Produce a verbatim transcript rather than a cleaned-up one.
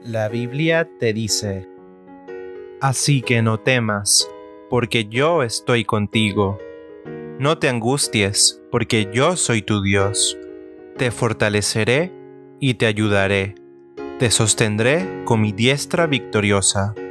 La Biblia te dice: así que no temas, porque yo estoy contigo. No te angusties, porque yo soy tu Dios. Te fortaleceré y te ayudaré. Te sostendré con mi diestra victoriosa.